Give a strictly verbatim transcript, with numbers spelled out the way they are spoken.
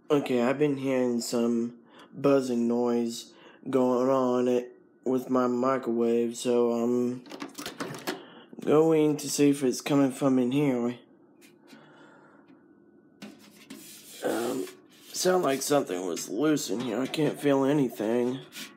Okay, I've been hearing some buzzing noise going on it with my microwave, so I'm going to see if it's coming from in here. Um, sound like something was loose in here. I can't feel anything.